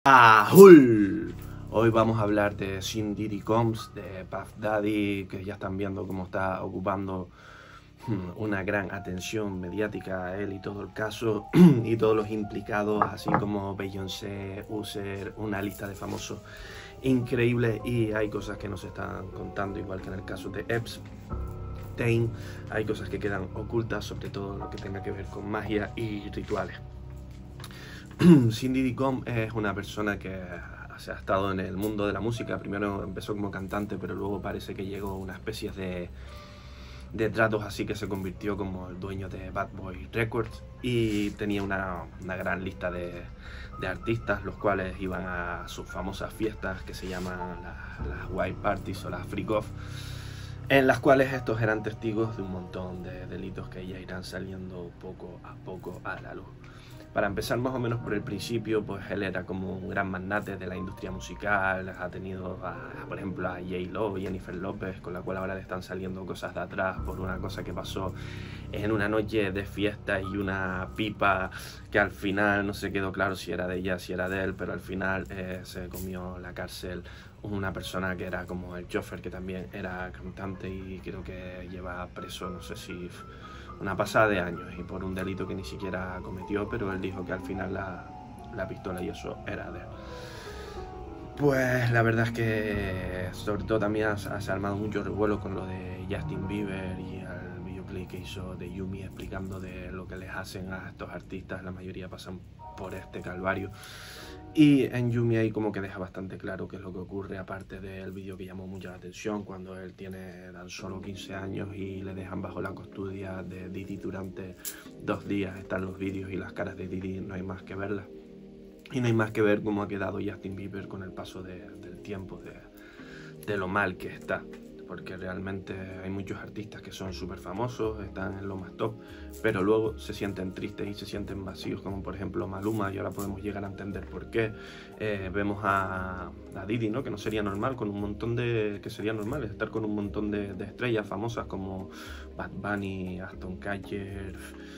¡Ahul! Hoy vamos a hablar de Shin Diddy Combs, de Puff Daddy, que ya están viendo cómo está ocupando una gran atención mediática a él y todo el caso y todos los implicados, así como Beyoncé, Usher, una lista de famosos increíbles, y hay cosas que no se están contando, igual que en el caso de Epstein. Hay cosas que quedan ocultas, sobre todo lo que tenga que ver con magia y rituales. Shin Diddy Combs es una persona que ha estado en el mundo de la música. Primero empezó como cantante, pero luego parece que llegó a una especie de tratos así, que se convirtió como el dueño de Bad Boy Records, y tenía una gran lista de artistas, los cuales iban a sus famosas fiestas que se llaman las White Parties o las Freak Off, en las cuales estos eran testigos de un montón de delitos que ya irán saliendo poco a poco a la luz. Para empezar más o menos por el principio, pues él era como un gran magnate de la industria musical. Ha tenido, por ejemplo, a J-Lo, Jennifer López, con la cual ahora le están saliendo cosas de atrás por una cosa que pasó en una noche de fiesta y una pipa que al final no se quedó claro si era de ella, si era de él, pero al final se comió la cárcel una persona que era como el chofer, que también era cantante, y creo que lleva preso, no sé si una pasada de años, y por un delito que ni siquiera cometió, pero él dijo que al final la pistola y eso era de él. Pues la verdad es que sobre todo también se ha armado mucho revuelo con lo de Justin Bieber y el videoclip que hizo de Yumi explicando de lo que les hacen a estos artistas. La mayoría pasan por este calvario, y en Yumi ahí como que deja bastante claro qué es lo que ocurre, aparte del vídeo que llamó mucho la atención cuando él tiene tan solo 15 años y le dejan bajo la custodia de Diddy durante 2 días. Están los vídeos y las caras de Diddy, no hay más que verlas, y no hay más que ver cómo ha quedado Justin Bieber con el paso del tiempo, de lo mal que está, porque realmente hay muchos artistas que son súper famosos, están en lo más top, pero luego se sienten tristes y se sienten vacíos, como por ejemplo Maluma, y ahora podemos llegar a entender por qué. Vemos a Diddy, ¿no? Que no sería normal, con un montón que sería normal estar con un montón de estrellas famosas como Bad Bunny, Aston Kutcher,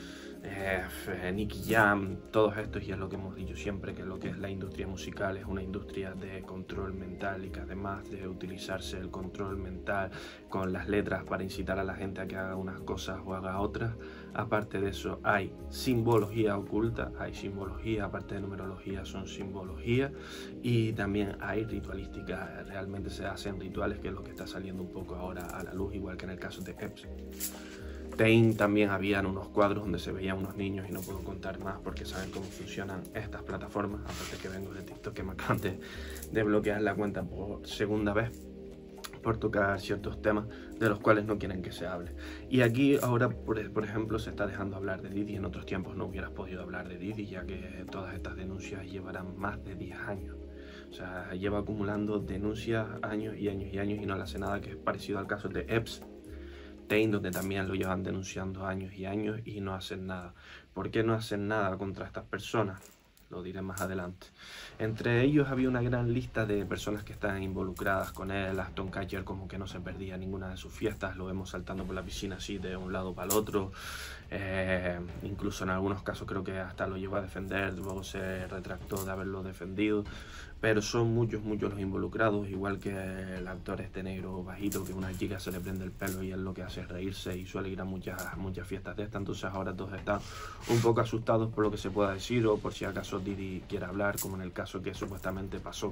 Nicky Jam, todos estos, y es lo que hemos dicho siempre, que lo que es la industria musical es una industria de control mental, y que además de utilizarse el control mental con las letras para incitar a la gente a que haga unas cosas o haga otras, aparte de eso hay simbología oculta, hay simbología, aparte de numerología son simbología, y también hay ritualística. Realmente se hacen rituales, que es lo que está saliendo un poco ahora a la luz, igual que en el caso de Epstein. También habían unos cuadros donde se veían unos niños, y no puedo contar más porque saben cómo funcionan estas plataformas, aparte que vengo de TikTok, que me acaban de bloquear la cuenta por segunda vez por tocar ciertos temas de los cuales no quieren que se hable. Y aquí ahora, por ejemplo, se está dejando hablar de Diddy. En otros tiempos no hubieras podido hablar de Diddy, ya que todas estas denuncias llevarán más de 10 años. O sea, lleva acumulando denuncias años y años y años, y no le hace nada, que es parecido al caso de Epstein, donde también lo llevan denunciando años y años y no hacen nada. ¿Por qué no hacen nada contra estas personas? Lo diré más adelante. Entre ellos había una gran lista de personas que están involucradas con él. Aston Kutcher como que no se perdía ninguna de sus fiestas, lo vemos saltando por la piscina así de un lado para el otro. Incluso en algunos casos creo que hasta lo llevó a defender, luego se retractó de haberlo defendido. Pero son muchos los involucrados, igual que el actor este negro bajito, que a una chica se le prende el pelo y él lo que hace es reírse, y suele ir a muchas fiestas de estas. Entonces ahora todos están un poco asustados por lo que se pueda decir, o por si acaso Diddy quiere hablar, como en el caso que supuestamente pasó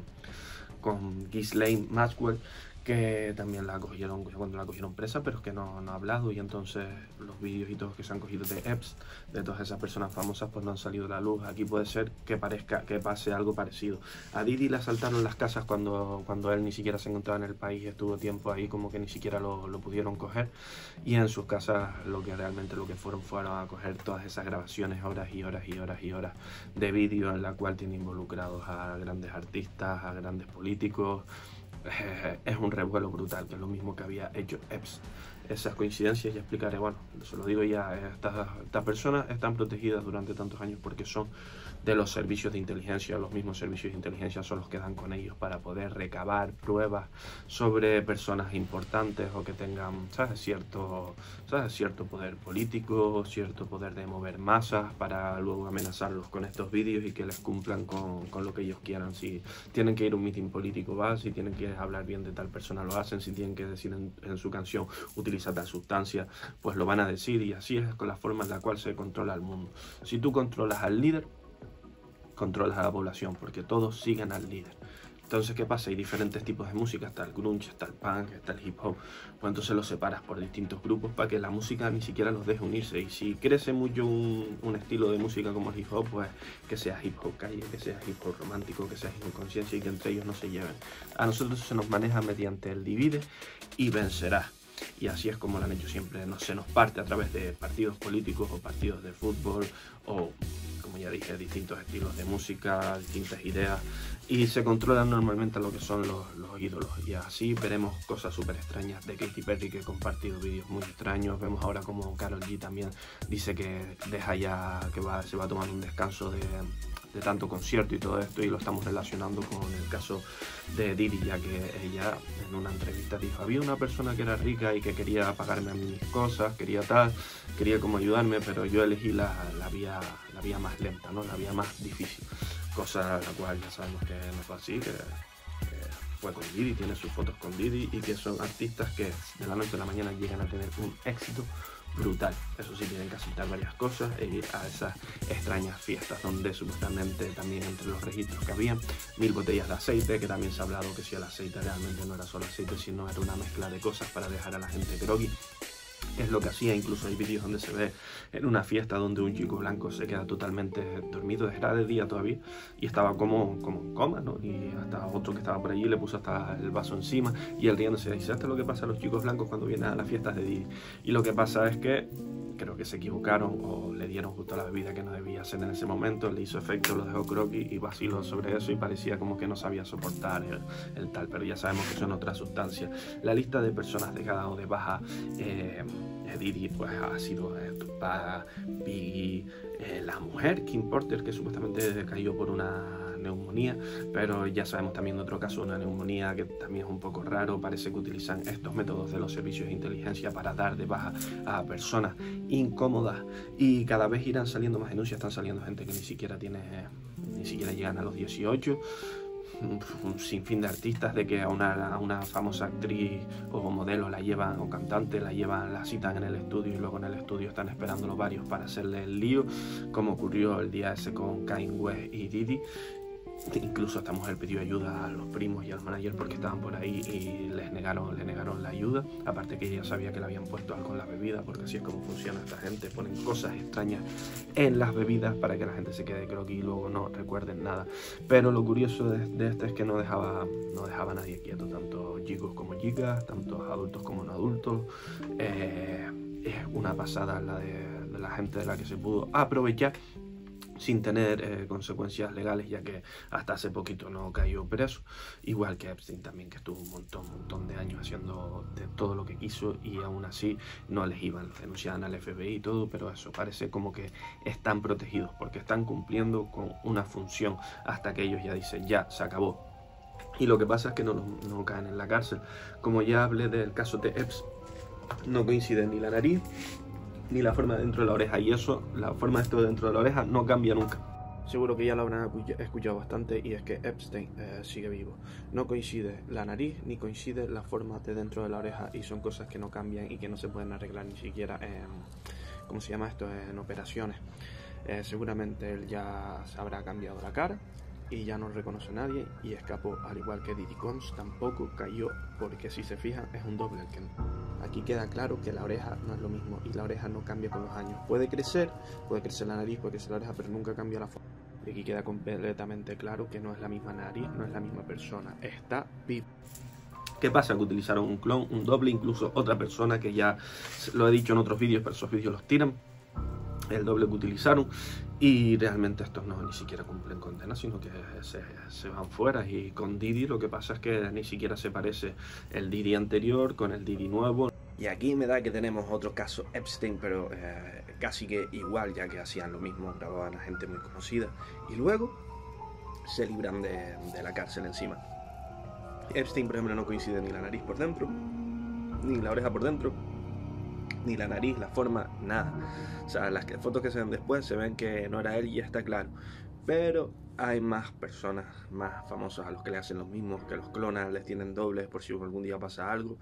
con Ghislaine Maxwell, que también la cogieron cuando la cogieron presa, pero es que no ha hablado, y entonces los vídeos y todos que se han cogido de de todas esas personas famosas, pues no han salido a la luz. Aquí puede ser que pase algo parecido. A Diddy le asaltaron las casas cuando él ni siquiera se encontraba en el país, estuvo tiempo ahí como que ni siquiera lo pudieron coger, y en sus casas lo que fueron a coger todas esas grabaciones, horas y horas y horas y horas de vídeo, en la cual tiene involucrados a grandes artistas, a grandes políticos. Es un revuelo brutal, que es lo mismo que había hecho Epstein. Esas coincidencias ya explicaré. Bueno, se lo digo ya, estas personas están protegidas durante tantos años porque son de los servicios de inteligencia. Los mismos servicios de inteligencia son los que dan con ellos para poder recabar pruebas sobre personas importantes o que tengan, ¿sabes? Cierto poder político, cierto poder de mover masas, para luego amenazarlos con estos vídeos y que les cumplan con lo que ellos quieran. Si tienen que ir a un mitin político, va; si tienen que hablar bien de tal persona, lo hacen; si tienen que decir en su canción utiliza tal sustancia, pues lo van a decir. Y así es con la forma en la cual se controla el mundo. Si tú controlas al líder, controlas a la población, porque todos siguen al líder. Entonces, ¿qué pasa? Hay diferentes tipos de música: está el grunge, está el punk, está el hip hop. Pues entonces los separas por distintos grupos para que la música ni siquiera los deje unirse. Y si crece mucho un estilo de música como el hip hop, pues que sea hip hop calle, que sea hip hop romántico, que sea hip hop conciencia, y que entre ellos no se lleven. A nosotros se nos maneja mediante el divide y vencerás. Y así es como lo han hecho siempre. Se nos parte a través de partidos políticos o partidos de fútbol o, como ya dije, distintos estilos de música, distintas ideas, y se controlan normalmente lo que son los ídolos. Y así veremos cosas súper extrañas de Katy Perry, que ha compartido vídeos muy extraños. Vemos ahora como Karol G también dice que deja ya, que se va a tomar un descanso de tanto concierto y todo esto, y lo estamos relacionando con el caso de Diddy, ya que ella en una entrevista dijo: había una persona que era rica y que quería pagarme a mí mis cosas, quería como ayudarme, pero yo elegí la vía más lenta, ¿no? La vía más difícil, cosa la cual ya sabemos que no fue así, que fue con Diddy, tiene sus fotos con Diddy, y que son artistas que de la noche a la mañana llegan a tener un éxito brutal. Eso sí, tienen que aceptar varias cosas e ir a esas extrañas fiestas donde supuestamente también entre los registros que había 1000 botellas de aceite, que también se ha hablado que si el aceite realmente no era solo aceite, sino era una mezcla de cosas para dejar a la gente groggy. Es lo que hacía. Incluso hay vídeos donde se ve en una fiesta donde un chico blanco se queda totalmente dormido, era de día todavía, y estaba como en coma, ¿no? Y hasta otro que estaba por allí le puso hasta el vaso encima, y él riéndose dice: esto es lo que pasa a los chicos blancos cuando vienen a las fiestas de Diddy. Y lo que pasa es que creo que se equivocaron o le dieron justo la bebida que no debía hacer en ese momento, le hizo efecto, lo dejó groggy y vaciló sobre eso, y parecía como que no sabía soportar el tal, pero ya sabemos que son otras sustancias. La lista de personas dejadas o de baja Diddy pues ha sido Tupac, Biggie, la mujer Kim Porter, que supuestamente cayó por una neumonía, pero ya sabemos también de otro caso, una neumonía que también es un poco raro. Parece que utilizan estos métodos de los servicios de inteligencia para dar de baja a personas incómodas, y cada vez irán saliendo más denuncias. Están saliendo gente que ni siquiera llegan a los 18, un sinfín de artistas, de que a una famosa actriz o modelo la llevan, o cantante, la citan en el estudio, y luego en el estudio están esperándolo varios para hacerle el lío, como ocurrió el día ese con Kanye West y Diddy. Incluso esta mujer pidió ayuda a los primos y al manager porque estaban por ahí y le negaron la ayuda. Aparte que ella sabía que le habían puesto algo en la bebida, porque así es como funciona esta gente: ponen cosas extrañas en las bebidas para que la gente se quede groggy y luego no recuerden nada. Pero lo curioso de este es que no dejaba a nadie quieto, tanto chicos como chicas, tanto adultos como no adultos. Es una pasada la de la gente de la que se pudo aprovechar sin tener consecuencias legales, ya que hasta hace poquito no cayó preso, igual que Epstein también, que estuvo un montón de años haciendo de todo lo que quiso, y aún así no les iban, denunciaban al FBI y todo, pero eso parece como que están protegidos porque están cumpliendo con una función hasta que ellos ya dicen: ya, se acabó. Y lo que pasa es que no caen en la cárcel. Como ya hablé del caso de Epps, no coincide ni la nariz ni la forma dentro de la oreja, y eso, la forma de esto dentro de la oreja no cambia nunca. Seguro que ya lo habrán escuchado bastante, y es que Epstein sigue vivo. No coincide la nariz ni coincide la forma de dentro de la oreja, y son cosas que no cambian y que no se pueden arreglar ni siquiera en operaciones. Seguramente él ya se habrá cambiado la cara y ya no reconoce a nadie y escapó, al igual que Diddy Combs tampoco cayó, porque si se fijan es un doble el que aquí queda claro que la oreja no es lo mismo, y la oreja no cambia con los años. Puede crecer la nariz, puede crecer la oreja, pero nunca cambia la forma. Y aquí queda completamente claro que no es la misma nariz, no es la misma persona, está vivo. ¿Qué pasa? Que utilizaron un clon, un doble, incluso otra persona, que ya lo he dicho en otros vídeos, pero esos vídeos los tiran, el doble que utilizaron, y realmente estos no ni siquiera cumplen condena, sino que se van fuera. Y con Diddy lo que pasa es que ni siquiera se parece el Diddy anterior con el Diddy nuevo. Y aquí me da que tenemos otro caso Epstein, pero casi que igual, ya que hacían lo mismo, grababan a gente muy conocida y luego se libran de la cárcel encima. Epstein, por ejemplo, no coincide ni la nariz por dentro, ni la oreja por dentro, ni la nariz, la forma, nada. O sea, las fotos que se ven después se ven que no era él y ya está claro. Pero hay más personas más famosas a los que le hacen los mismos, que los clonan, les tienen dobles por si algún día pasa algo,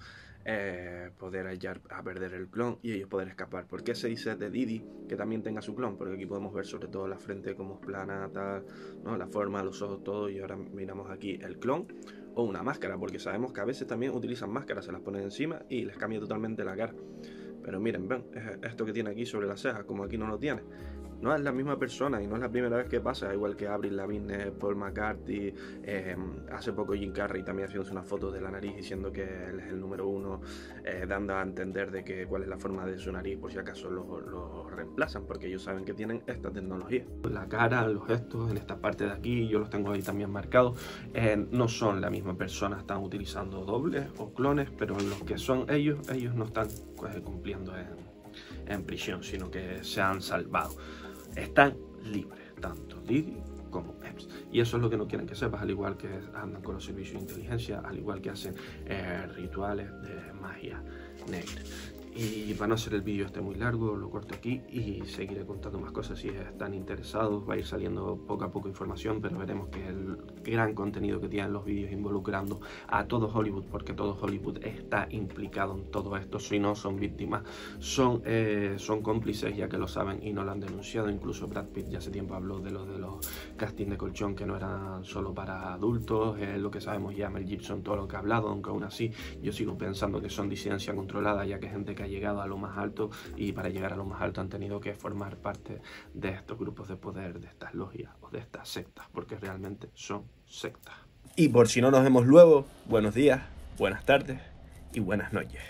poder hallar a perder el clon y ellos poder escapar. ¿Por qué se dice de Diddy que también tenga su clon? Porque aquí podemos ver sobre todo la frente como es plana, tal, ¿no? La forma, los ojos, todo, y ahora miramos aquí el clon o una máscara, porque sabemos que a veces también utilizan máscaras, se las ponen encima y les cambia totalmente la cara. Pero miren, ven, esto que tiene aquí sobre la ceja, como aquí no lo tiene. No es la misma persona y no es la primera vez que pasa, igual que Avril Lavigne, Paul McCartney, hace poco Jim Carrey también haciéndose una foto de la nariz diciendo que él es el número uno, dando a entender de que cuál es la forma de su nariz por si acaso lo reemplazan, porque ellos saben que tienen esta tecnología. La cara, los gestos, en esta parte de aquí, yo los tengo ahí también marcados, no son la misma persona, están utilizando dobles o clones, pero los que son ellos no están cumpliendo en prisión, sino que se han salvado. Están libres, tanto Diddy como Epps. Y eso es lo que no quieren que sepas, al igual que andan con los servicios de inteligencia, al igual que hacen rituales de magia negra. Y para no hacer el vídeo muy largo, lo corto aquí y seguiré contando más cosas si están interesados. Va a ir saliendo poco a poco información, pero veremos que el gran contenido que tienen los vídeos involucrando a todo Hollywood, porque todo Hollywood está implicado en todo esto. Si no son víctimas, son cómplices, ya que lo saben y no lo han denunciado. Incluso Brad Pitt ya hace tiempo habló de los castings de colchón que no eran solo para adultos. Lo que sabemos ya, Mel Gibson, todo lo que ha hablado, aunque aún así yo sigo pensando que son disidencia controlada, ya que gente que ha llegado a lo más alto, y para llegar a lo más alto han tenido que formar parte de estos grupos de poder, de estas logias o de estas sectas, porque realmente son sectas. Y por si no nos vemos luego, buenos días, buenas tardes y buenas noches.